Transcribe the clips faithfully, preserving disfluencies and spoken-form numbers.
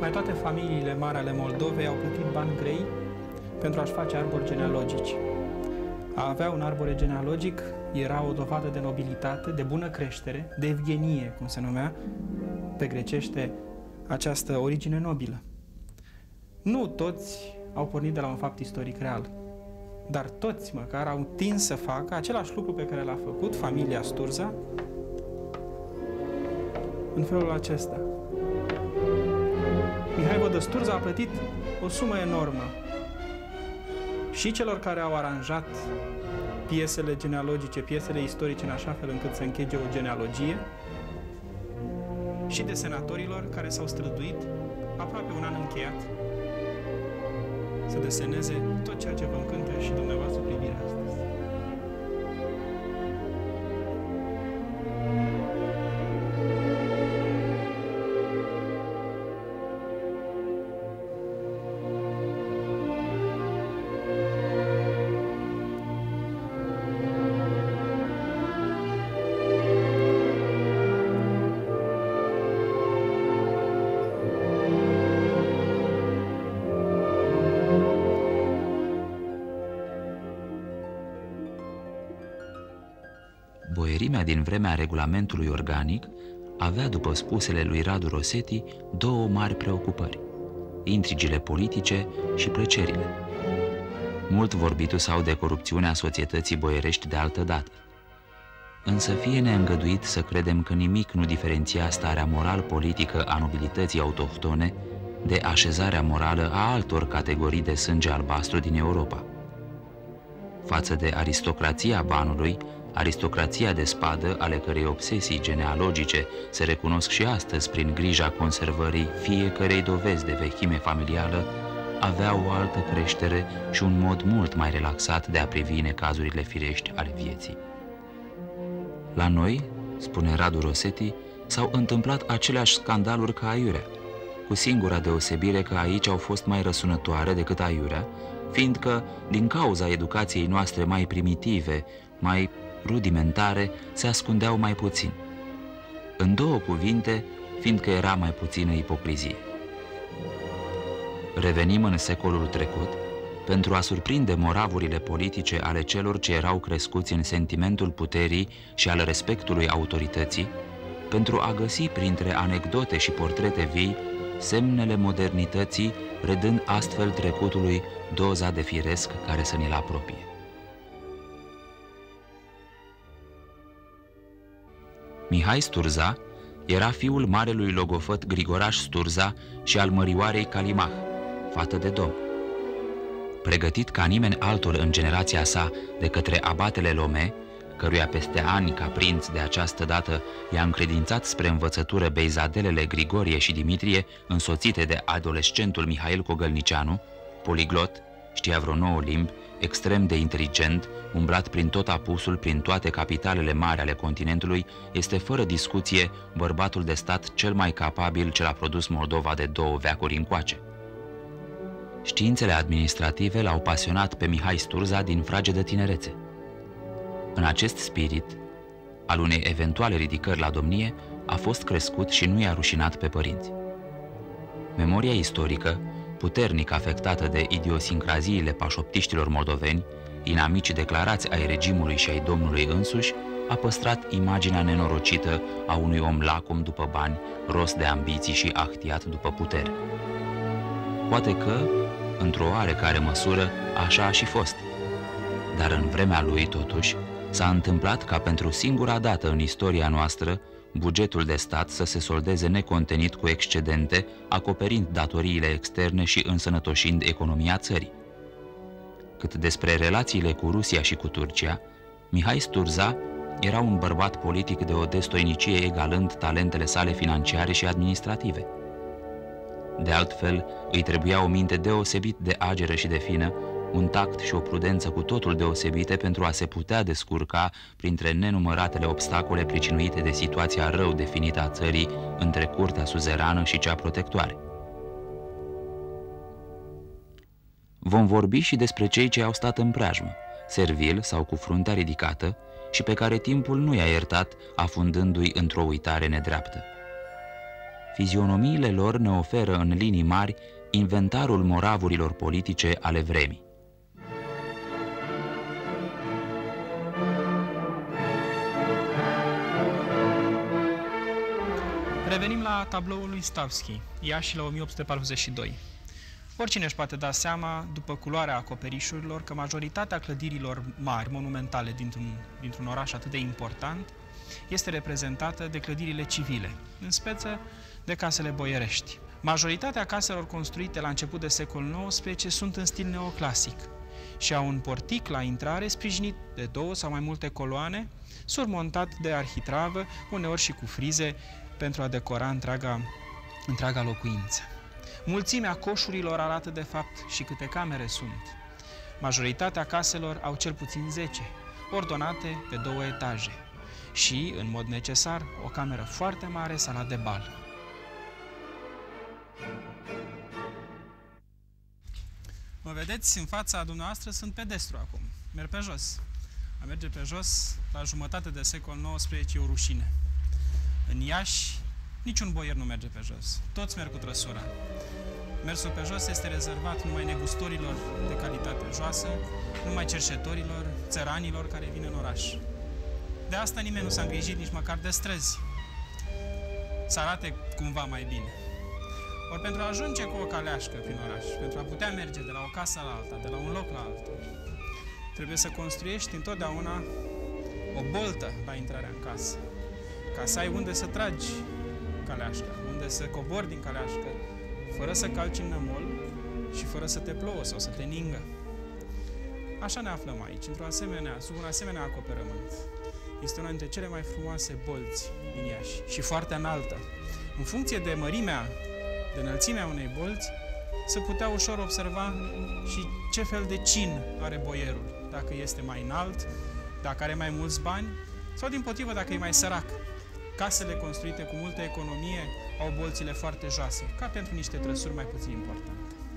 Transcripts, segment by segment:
mai toate familiile mari ale Moldovei au plătit bani grei pentru a-și face arbori genealogici. A avea un arbore genealogic era o dovadă de nobilitate, de bună creștere, de evgenie, cum se numea pe grecește această origine nobilă. Nu toți au pornit de la un fapt istoric real, dar toți măcar au tins să facă același lucru pe care l-a făcut familia Sturza în felul acesta. Mihai Vodă Sturza a plătit o sumă enormă și celor care au aranjat piesele genealogice, piesele istorice în așa fel încât să închege o genealogie, și desenatorilor care s-au străduit aproape un an încheiat să deseneze tot ceea ce vă încântă și dumneavoastră privirea astăzi. Boierimea din vremea regulamentului organic avea, după spusele lui Radu Rosetti, două mari preocupări: intrigile politice și plăcerile. Mult vorbitul sau de corupțiunea societății boierești de altă dată. Însă fie neîngăduit să credem că nimic nu diferenția starea moral-politică a nobilității autohtone de așezarea morală a altor categorii de sânge albastru din Europa. Față de aristocrația banului, aristocrația de spadă, ale cărei obsesii genealogice se recunosc și astăzi prin grija conservării fiecărei dovezi de vechime familială, avea o altă creștere și un mod mult mai relaxat de a privi necazurile firești ale vieții. La noi, spune Radu Rosetti, s-au întâmplat aceleași scandaluri ca aiurea, cu singura deosebire că aici au fost mai răsunătoare decât aiurea, fiindcă, din cauza educației noastre mai primitive, mai rudimentare, se ascundeau mai puțin. În două cuvinte, fiindcă era mai puțină ipocrizie. Revenim în secolul trecut, pentru a surprinde moravurile politice ale celor ce erau crescuți în sentimentul puterii și al respectului autorității, pentru a găsi printre anecdote și portrete vii semnele modernității, redând astfel trecutului doza de firesc care să ni-l apropie. Mihai Sturza era fiul marelui logofăt Grigoraș Sturza și al mărioarei Calimah, fată de domn. Pregătit ca nimeni altul în generația sa de către abatele Lome, căruia peste ani ca prinț de această dată i-a încredințat spre învățătură beizadelele Grigorie și Dimitrie, însoțite de adolescentul Mihail Cogălnicianu, poliglot, știa vreo nouă limbi, extrem de inteligent, umblat prin tot apusul, prin toate capitalele mari ale continentului, este fără discuție bărbatul de stat cel mai capabil ce l-a produs Moldova de două veacuri încoace. Științele administrative l-au pasionat pe Mihai Sturza din fragedă tinerețe. În acest spirit, al unei eventuale ridicări la domnie, a fost crescut și nu i-a rușinat pe părinți. Memoria istorică, puternic afectată de idiosincraziile pașoptiștilor moldoveni, inamici declarați ai regimului și ai domnului însuși, a păstrat imaginea nenorocită a unui om lacom după bani, rost de ambiții și ahtiat după putere. Poate că, într-o oarecare măsură, așa a și fost. Dar în vremea lui, totuși, s-a întâmplat ca pentru singura dată în istoria noastră, bugetul de stat să se soldeze necontenit cu excedente, acoperind datoriile externe și însănătoșind economia țării. Cât despre relațiile cu Rusia și cu Turcia, Mihai Sturza era un bărbat politic de o destoinicie egalând talentele sale financiare și administrative. De altfel, îi trebuia o minte deosebit de ageră și de fină, un tact și o prudență cu totul deosebite pentru a se putea descurca printre nenumăratele obstacole pricinuite de situația rău definită a țării între curtea suzerană și cea protectoare. Vom vorbi și despre cei ce au stat în preajmă, servil sau cu fruntea ridicată, și pe care timpul nu i-a iertat, afundându-i într-o uitare nedreaptă. fizionomiile lor ne oferă în linii mari inventarul moravurilor politice ale vremii. Revenim la tabloul lui Stavsky, Iași la o mie opt sute patruzeci și doi. Oricine își poate da seama, după culoarea acoperișurilor, că majoritatea clădirilor mari, monumentale, dintr-un dintr-un oraș atât de important, este reprezentată de clădirile civile, în speță de casele boierești. Majoritatea caselor construite la început de secolul nouăsprezece sunt în stil neoclasic și au un portic la intrare sprijinit de două sau mai multe coloane, surmontat de arhitravă, uneori și cu frize, pentru a decora întreaga, întreaga locuință. Mulțimea coșurilor arată de fapt și câte camere sunt. Majoritatea caselor au cel puțin zece, ordonate pe două etaje și, în mod necesar, o cameră foarte mare, sala de bal. Mă vedeți, în fața dumneavoastră sunt pedestru acum. Merg pe jos. A merge pe jos la jumătate de secol nouăsprezece e o rușine. În Iași, niciun boier nu merge pe jos. Toți merg cu trăsura. Mersul pe jos este rezervat numai negustorilor de calitate joasă, numai cerșetorilor, țăranilor care vin în oraș. De asta nimeni nu s-a îngrijit nici măcar de străzi, să arate cumva mai bine. Ori pentru a ajunge cu o caleașcă prin oraș, pentru a putea merge de la o casă la alta, de la un loc la altul, trebuie să construiești întotdeauna o boltă la intrarea în casă, ca să ai unde să tragi caleașca, unde să cobori din caleașcă, fără să calci în nămol și fără să te plouă sau să te ningă. Așa ne aflăm aici, într-o asemenea, sub un asemenea acoperământ. Este una dintre cele mai frumoase bolți din Iași și foarte înaltă. În funcție de mărimea, de înălțimea unei bolți, se putea ușor observa și ce fel de cin are boierul. Dacă este mai înalt, dacă are mai mulți bani sau, dimpotrivă, dacă e mai sărac. Casele construite cu multă economie au bolțile foarte joase, ca pentru niște trăsuri mai puțin importante.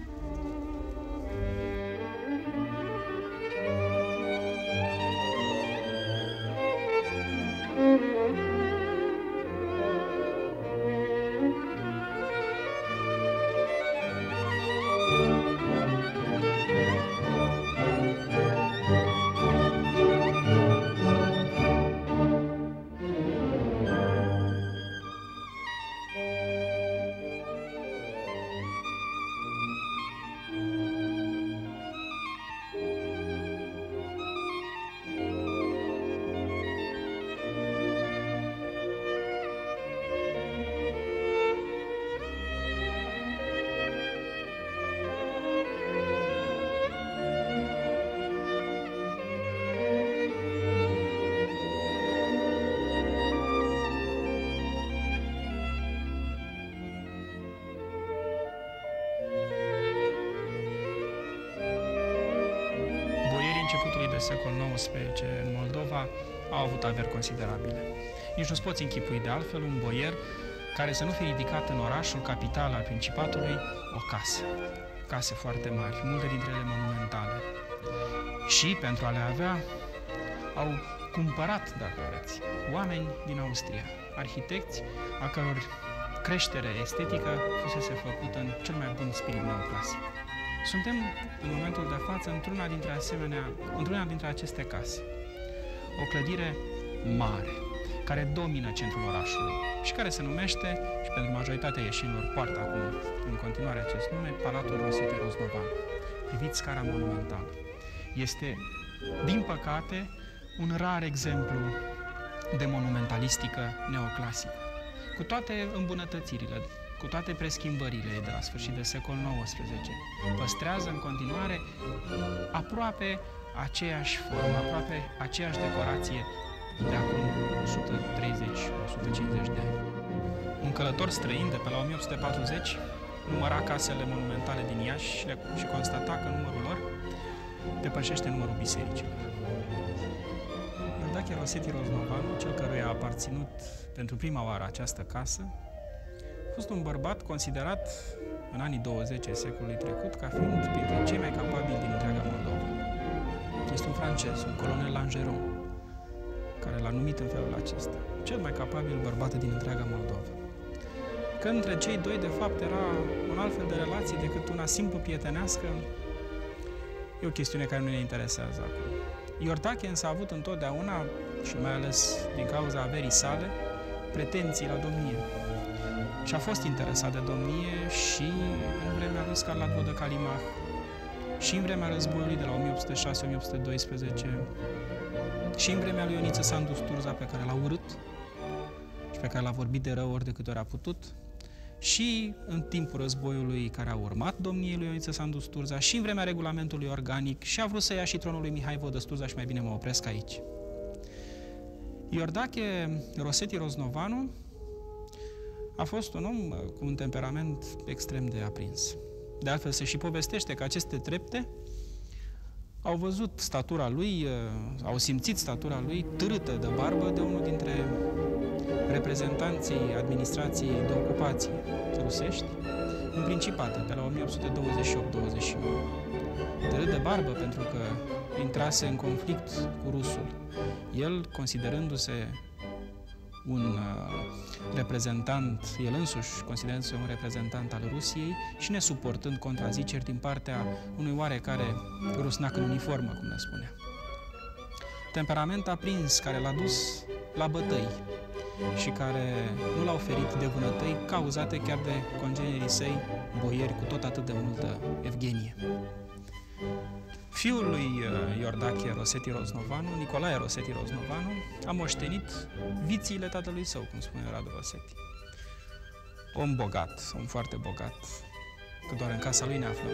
Începutului de secol nouăsprezece în Moldova au avut averi considerabile. Nici nu-ți poți închipui de altfel un boier care să nu fi ridicat în orașul capital al Principatului o casă. Case foarte mari, multe dintre ele monumentale. Și, pentru a le avea, au cumpărat, dacă vreți, oameni din Austria, arhitecți a căror creștere estetică fusese făcută în cel mai bun spirit neoclasic. Suntem, în momentul de față, într-una dintre asemenea, într-una dintre aceste case. O clădire mare, care domină centrul orașului și care se numește, și pentru majoritatea ieșinilor poartă acum în continuare acest nume, Palatul Rosetti Roznovan. Priviți scara monumentală. Este, din păcate, un rar exemplu de monumentalistică neoclasică. Cu toate îmbunătățirile, cu toate preschimbările de la sfârșit de secol nouăsprezece, păstrează în continuare aproape aceeași formă, aproape aceeași decorație de acum o sută treizeci - o sută cincizeci de ani. Un călător străin de pe la o mie opt sute patruzeci număra casele monumentale din Iași și, le, și constata că numărul lor depășește numărul bisericilor. Iordache Rosetti Roznovan, cel căruia a aparținut pentru prima oară această casă, a fost un bărbat considerat în anii douăzeci ai secolului trecut ca fiind printre cei mai capabili din întreaga Moldova. Este un francez, un colonel Langeron, care l-a numit în felul acesta, cel mai capabil bărbat din întreaga Moldova. că între cei doi, de fapt, era un alt fel de relație decât una simplu prietenească, e o chestiune care nu ne interesează acum. Iordache însă a avut întotdeauna, și mai ales din cauza averii sale, pretenții la domnie. Și a fost interesat de domnie și în vremea lui Scarlat Vodă Calimah, și în vremea războiului de la o mie opt sute șase - o mie opt sute doisprezece, și în vremea lui Ioniță Sandu Sturza, pe care l-a urât și pe care l-a vorbit de rău ori de câte ori a putut, și în timpul războiului care a urmat domniei lui Ioniță Sandu Sturza, și în vremea regulamentului organic, și a vrut să ia și tronul lui Mihai Vodă Sturza, și mai bine mă opresc aici. Iordache Rosetti Roznovanu a fost un om cu un temperament extrem de aprins. De altfel, se și povestește că aceste trepte au văzut statura lui, au simțit statura lui târâtă de barbă de unul dintre reprezentanții administrației de ocupație rusești în Principate, pe la o mie opt sute douăzeci și opt - douăzeci și nouă. Târât de barbă pentru că intrase în conflict cu rusul. El, considerându-se un uh, reprezentant, el însuși considerându-se un reprezentant al Rusiei și nesuportând contraziceri din partea unui oarecare rusnac în uniformă, cum ne spunea. Temperament aprins care l-a dus la bătăi și care nu l-a oferit de vânătăi cauzate chiar de congenerii săi, boieri cu tot atât de multă evgenie. Fiul lui Iordache Rosetti Roznovanu, Nicolae Rosetti Roznovanu, a moștenit vițiile tatălui său, cum spune Radu Rosetti. Om bogat, om foarte bogat, că doar în casa lui ne aflăm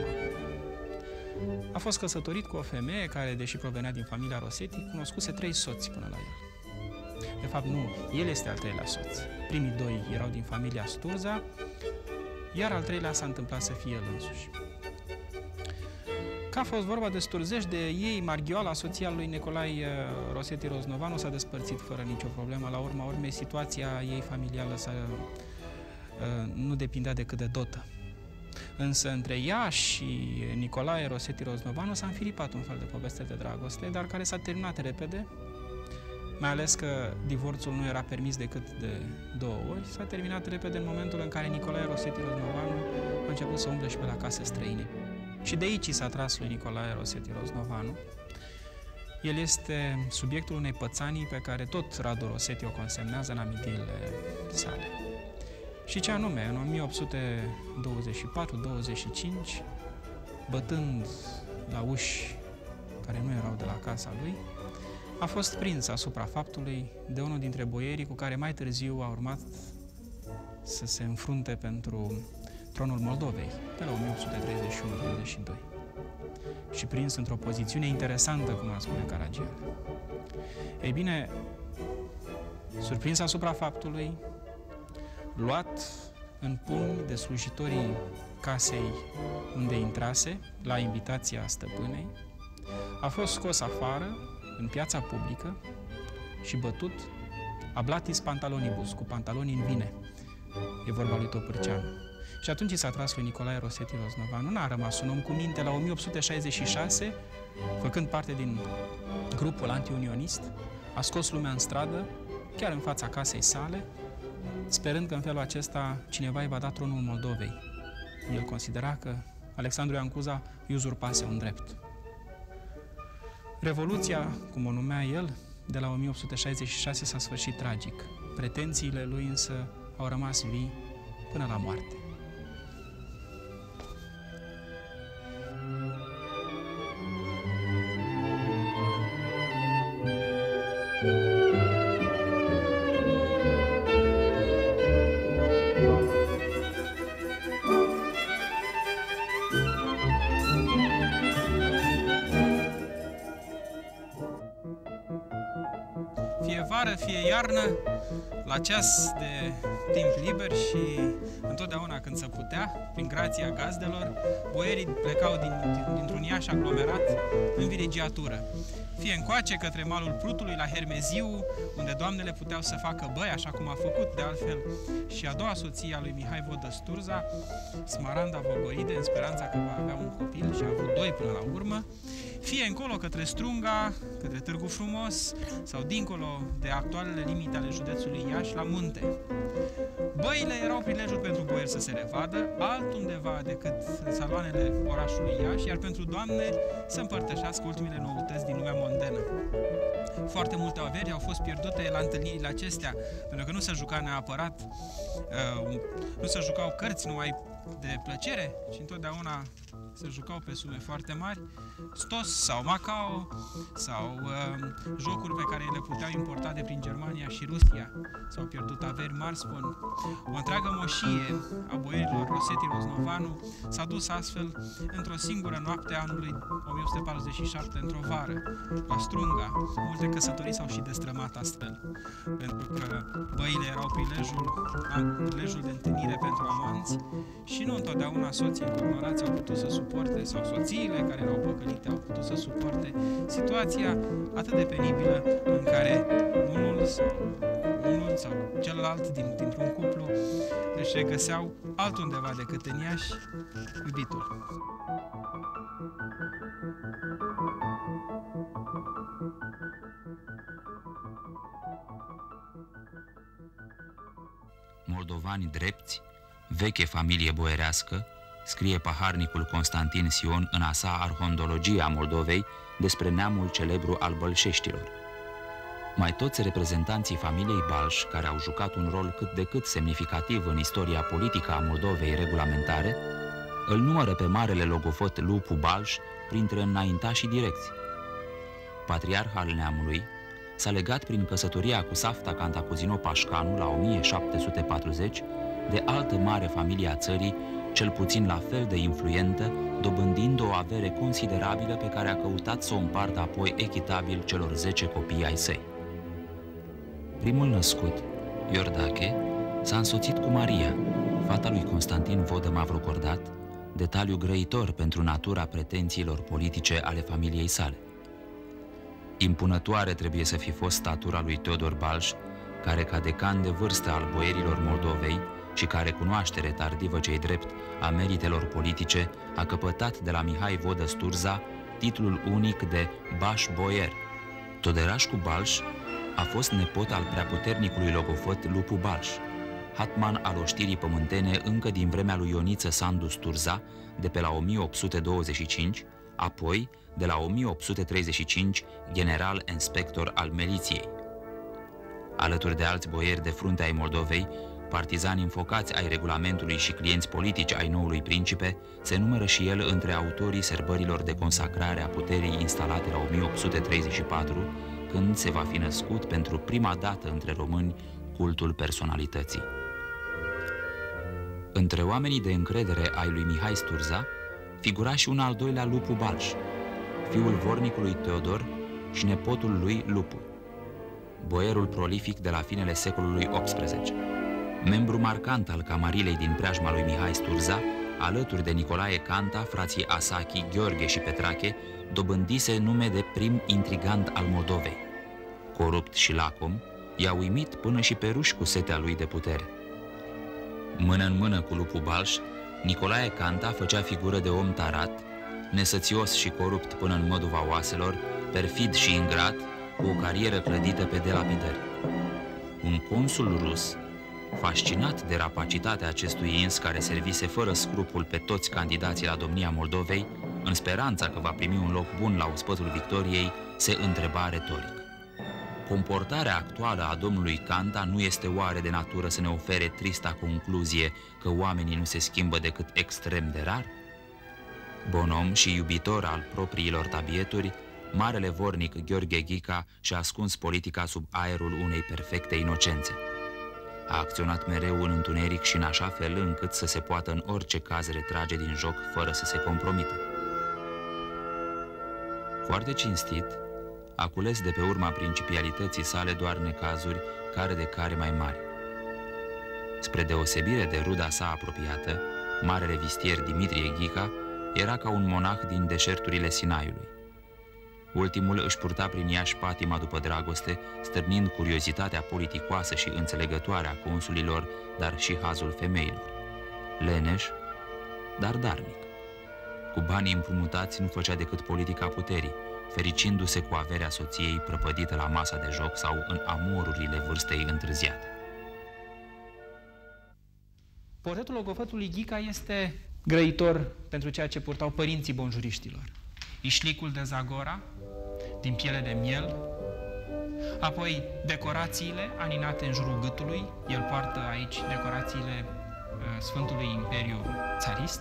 acum. A fost căsătorit cu o femeie care, deși provenea din familia Rosetti, cunoscuse trei soți până la el. De fapt, nu, el este al treilea soț. Primii doi erau din familia Sturza, iar al treilea s-a întâmplat să fie el însuși. Că a fost vorba de Sturzești, de ei, Marghioala, soția lui Nicolae Rosetti Roznovanu, s-a despărțit fără nicio problemă. La urma urmei, situația ei familială s-a, nu depindea decât de dotă. Însă între ea și Nicolae Rosetti Roznovanu s-a înfiripat un fel de poveste de dragoste, dar care s-a terminat repede, mai ales că divorțul nu era permis decât de două ori. S-a terminat repede în momentul în care Nicolae Rosetti Roznovanu a început să umble și pe la case străine. Și de aici s-a tras lui Nicolae Rosetti Roznovanu. El este subiectul unei pățanii pe care tot Radu Rosetti o consemnează în amintirile sale. Și ce anume, în o mie opt sute douăzeci și patru - douăzeci și cinci, bătând la uși care nu erau de la casa lui, a fost prins asupra faptului de unul dintre boierii cu care mai târziu a urmat să se înfrunte pentru tronul Moldovei, pe la o mie opt sute treizeci și unu - treizeci și doi. Și prins într-o poziție interesantă, cum ar spune Caragiale. Ei bine, surprins asupra faptului, luat în pumni de slujitorii casei unde intrase, la invitația stăpânei, a fost scos afară, în piața publică, și bătut ablatis pantalonibus, cu pantaloni în vine. E vorba lui Topârceanu. Și atunci i s-a tras lui Nicolae Rosetti Roznovanu. Nu a rămas un om cu minte. La o mie opt sute șaizeci și șase, făcând parte din grupul antiunionist, a scos lumea în stradă, chiar în fața casei sale, sperând că în felul acesta cineva îi va da tronul Moldovei. El considera că Alexandru Ioan Cuza îi uzurpase un drept. Revoluția, cum o numea el, de la o mie opt sute șaizeci și șase s-a sfârșit tragic. Pretențiile lui însă au rămas vii până la moarte. Fie vară, fie iarnă, la ceas de timp liber și întotdeauna când se putea, prin grația gazdelor, boierii plecau din, dintr-un Iași aglomerat în virigiatură. Fie încoace către malul Prutului, la Hermeziu, unde doamnele puteau să facă băi, așa cum a făcut de altfel și a doua soție a lui Mihai Vodă Sturza, Smaranda Vogoride, în speranța că va avea un copil, și a avut doi până la urmă, fie încolo către Strunga, către Târgu Frumos, sau dincolo de actualele limite ale județului Iași, la munte. Băile erau prilejul pentru boieri să se revadă, altundeva decât în saloanele orașului Iași, iar pentru doamne să împărtășească ultimele noutăți din lumea mondenă. Foarte multe averi au fost pierdute la întâlnirile acestea, pentru că nu se juca neapărat, uh, nu se jucau cărți numai de plăcere, ci întotdeauna se jucau pe sume foarte mari, stos sau Macao, sau uh, jocuri pe care le puteau importa de prin Germania și Rusia. S-au pierdut averi mari, spun. O întreagă moșie a boierilor Rosetti Roznovanu s-a dus astfel într-o singură noapte a anului o mie opt sute patruzeci și șapte, într-o vară, la Strunga. Multe căsătorii s-au și destrămat astfel, pentru că băile erau prilejul, prilejul de întâlnire pentru amanți și nu întotdeauna soții încornorați au putut să suporte, sau soțiile care erau păcălite au putut să suporte situația atât de penibilă în care unul sau, unul sau celălalt din, dintr-un cuplu își regăseau altundeva decât în Iași iubitul. Moldovani drepți, veche familie boierească, scrie paharnicul Constantin Sion în a sa Arhondologie a Moldovei despre neamul celebru al bălșeștilor. Mai toți reprezentanții familiei Balș, care au jucat un rol cât de cât semnificativ în istoria politică a Moldovei regulamentare, îl numără pe marele logofot Lupu Balș printre înaintașii direcți. Patriarh al neamului, s-a legat prin căsătoria cu Safta Cantacuzino Pașcanu la o mie șapte sute patruzeci de altă mare familie a țării, cel puțin la fel de influentă, dobândind o avere considerabilă pe care a căutat să o împartă apoi echitabil celor zece copii ai săi. Primul născut, Iordache, s-a însoțit cu Maria, fata lui Constantin Vodă Mavrocordat, detaliu grăitor pentru natura pretențiilor politice ale familiei sale. Impunătoare trebuie să fi fost statura lui Teodor Balș, care, ca decan de vârstă al boierilor Moldovei și ca recunoaștere tardivă ce-i drept a meritelor politice, a căpătat de la Mihai Vodă Sturza titlul unic de Baș Boier. Toderașcu Balș a fost nepot al preaputernicului logofot Lupu Balș, hatman al oștirii pământene încă din vremea lui Ioniță Sandu Sturza, de pe la o mie opt sute douăzeci și cinci, apoi, de la o mie opt sute treizeci și cinci, general inspector al miliției. Alături de alți boieri de frunte ai Moldovei, partizani înfocați ai regulamentului și clienți politici ai noului principe, se numără și el între autorii sărbărilor de consacrare a puterii instalate la o mie opt sute treizeci și patru, când se va fi născut pentru prima dată între români cultul personalității. Între oamenii de încredere ai lui Mihai Sturza figura și un al doilea Lupu Balș, fiul vornicului Teodor și nepotul lui Lupu, boierul prolific de la finele secolului optsprezece. Membru marcant al camarilei din preajma lui Mihai Sturza, alături de Nicolae Canta, frații Asachi, Gheorghe și Petrache, dobândise nume de prim intrigant al Moldovei. Corupt și lacom, i-a uimit până și pe ruși cu setea lui de putere. Mână în mână cu Lupu Balș, Nicolae Canta făcea figură de om tarat, nesățios și corupt până în măduva oaselor, perfid și ingrat, cu o carieră clădită pe delapidări. Un consul rus, fascinat de rapacitatea acestui ins care servise fără scrupul pe toți candidații la domnia Moldovei, în speranța că va primi un loc bun la ospătul victoriei, se întreba retoric: comportarea actuală a domnului Canta nu este oare de natură să ne ofere trista concluzie că oamenii nu se schimbă decât extrem de rar? Bon om și iubitor al propriilor tabieturi, marele vornic Gheorghe Ghica și-a ascuns politica sub aerul unei perfecte inocențe. A acționat mereu în întuneric și în așa fel încât să se poată în orice caz retrage din joc fără să se compromită. Foarte cinstit, a cules de pe urma principialității sale doar necazuri care de care mai mari. Spre deosebire de ruda sa apropiată, marele vistier Dimitrie Ghica era ca un monah din deșerturile Sinaiului. Ultimul își purta prin Iași patima după dragoste, stârnind curiozitatea politicoasă și înțelegătoare a consulilor, dar și hazul femeilor. Leneș, dar darnic. Cu banii împrumutați nu făcea decât politica puterii, fericindu-se cu averea soției prăpădită la masa de joc sau în amorurile vârstei întârziate. Portretul logofătului Ghica este grăitor pentru ceea ce purtau părinții bonjuriștilor. Ișlicul de Zagora, din piele de miel, apoi decorațiile aninate în jurul gâtului, el poartă aici decorațiile uh, Sfântului Imperiu Țarist,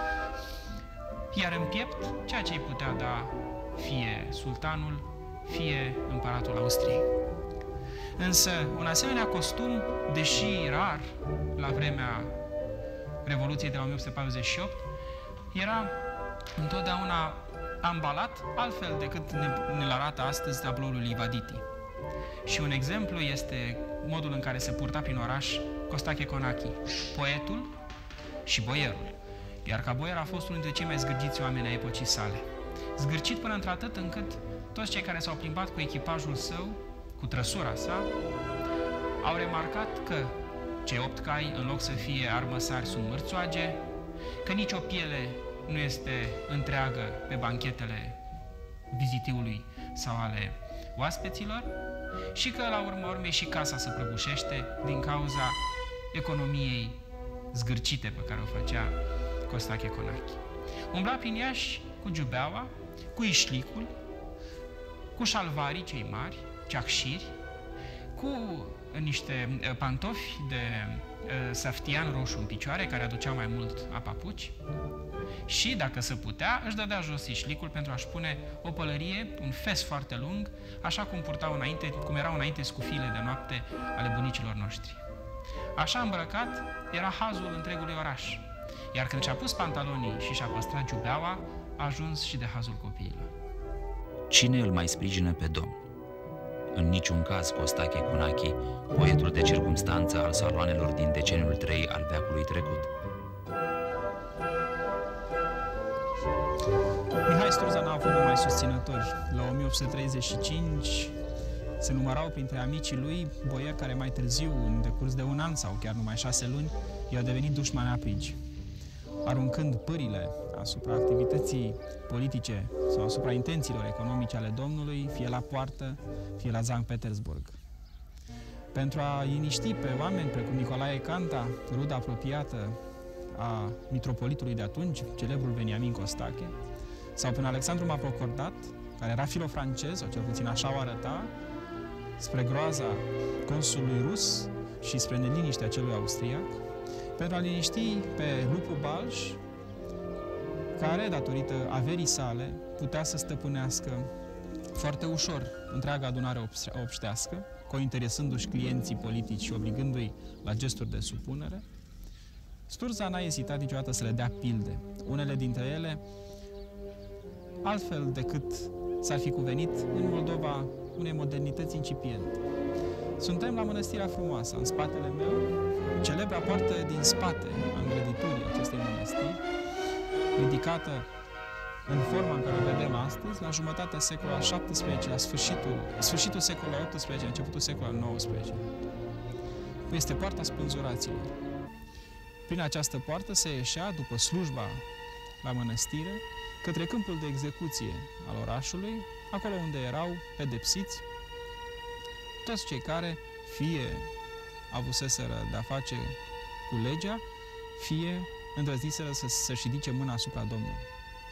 iar în piept, ceea ce îi putea da fie sultanul, fie împăratul Austriei. Însă, un asemenea costum, deși rar la vremea Revoluției de la o mie opt sute patruzeci și opt, era întotdeauna ambalat altfel decât ne-l arată astăzi tabloul lui Livaditi. Și un exemplu este modul în care se purta prin oraș Costache Conachi, poetul și boierul. Iar ca boier a fost unul dintre cei mai zgârciți oameni ai epocii sale. Zgârcit până într-atât încât toți cei care s-au plimbat cu echipajul său, cu trăsura sa, au remarcat că cei opt cai, în loc să fie armăsari, sunt mărțoage, că nicio piele nu este întreagă pe banchetele vizitiului sau ale oaspeților și că, la urma urmei, și casa se prăbușește din cauza economiei zgârcite pe care o făcea Costache Conachi. Umbla prin Iași cu giubeaua, cu ișlicul, cu șalvarii cei mari, ceacșiri, cu niște pantofi de uh, saftian roșu în picioare, care aduceau mai mult apapuci, și, dacă se putea, își dădea jos ișlicul pentru a-și pune o pălărie, un fes foarte lung, așa cum purtau înainte, cum erau înainte scufiile de noapte ale bunicilor noștri. Așa îmbrăcat era hazul întregului oraș, iar când și-a pus pantalonii și și-a păstrat giubeaua, a ajuns și de hazul copiilor. Cine îl mai sprijină pe Domn? În niciun caz Costache Conachi, poetul de circumstanță al saloanelor din deceniul trei al veacului trecut. Mihai Sturza n-a avut numai susținători. La o mie opt sute treizeci și cinci se numărau printre amicii lui boieri care mai târziu, în decurs de un an sau chiar numai șase luni, i-au devenit dușmani aprigi, aruncând pârile asupra activității politice sau asupra intențiilor economice ale Domnului, fie la poartă, fie la Sankt Petersburg. Pentru a liniști pe oameni precum Nicolae Canta, ruda apropiată a mitropolitului de atunci, celebrul Veniamin Costache, sau prin Alexandru Mavrocordat, care era filo-francez, sau cel puțin așa o arăta, spre groaza consulului rus și spre neliniștea celui austriac, pentru a liniști pe Lupu Balș, care, datorită averii sale, putea să stăpânească foarte ușor întreaga adunare obștească, cointeresându-și clienții politici și obligându-i la gesturi de supunere. Sturza n-a ezitat niciodată să le dea pilde, unele dintre ele altfel decât s-ar fi cuvenit în Moldova unei modernități incipiente. Suntem la Mănăstirea Frumoasă, în spatele meu, celebra poartă din spate a îngrăditurii acestei mănăstiri, ridicată în forma în care o vedem astăzi, la jumătatea secolului al șaptesprezecelea, la sfârșitul, sfârșitul secolului al optsprezecelea, începutul secolului al nouăsprezecelea. Este poarta spânzuraților. Prin această poartă se ieșea, după slujba la mănăstire, către câmpul de execuție al orașului, acolo unde erau pedepsiți toți cei care fie avuseseră de-a face cu legea, fie îndrăzniseră să, să-și ridice mâna asupra Domnului.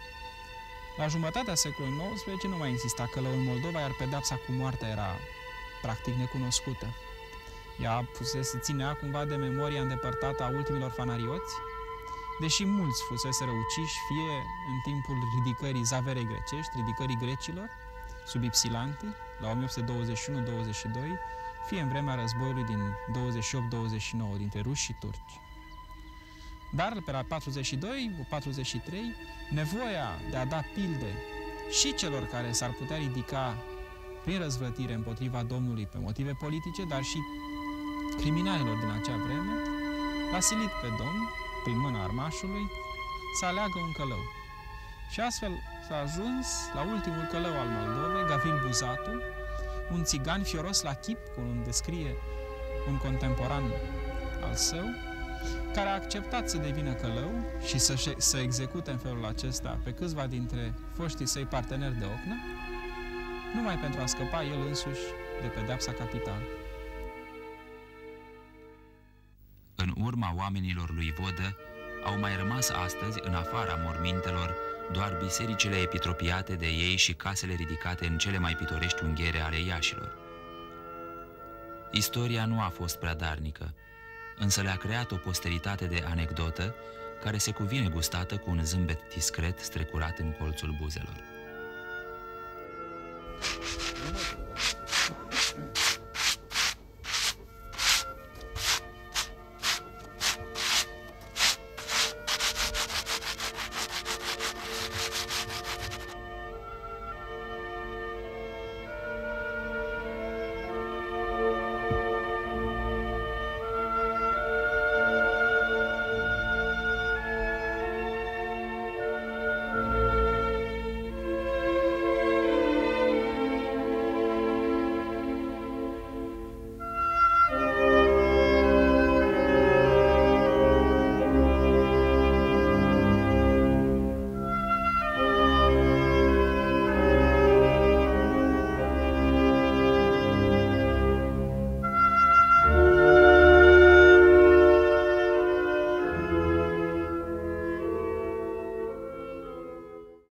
La jumătatea secolului nouăsprezece nu mai insista călăul în Moldova, iar pedepsa cu moartea era practic necunoscută. Ea fusese, ținea cumva de memoria îndepărtată a ultimilor fanarioți, deși mulți fusese uciși, fie în timpul ridicării zaverei grecești, ridicării grecilor, sub Ipsilanti, la o mie opt sute douăzeci și unu douăzeci și doi, fie în vremea războiului din douăzeci și opt douăzeci și nouă, dintre ruși și turci. Dar, pe la patruzeci și doi patruzeci și trei, nevoia de a da pilde și celor care s-ar putea ridica prin răzvrătire împotriva Domnului pe motive politice, dar și criminalilor din acea vreme, l-a silit pe Domn, prin mâna armașului, să aleagă un călău. Și astfel s-a ajuns la ultimul călău al Moldovei, Gavril Buzatu, un țigan fioros la chip, cum descrie un contemporan al său, care a acceptat să devină călău și să, să execute în felul acesta pe câțiva dintre foștii săi parteneri de ocnă, numai pentru a scăpa el însuși de pedeapsa capitală. În urma oamenilor lui Vodă au mai rămas astăzi, în afara mormintelor, doar bisericile epitropiate de ei și casele ridicate în cele mai pitorești unghiere ale Iașilor. Istoria nu a fost prea darnică, însă le-a creat o posteritate de anecdotă care se cuvine gustată cu un zâmbet discret strecurat în colțul buzelor.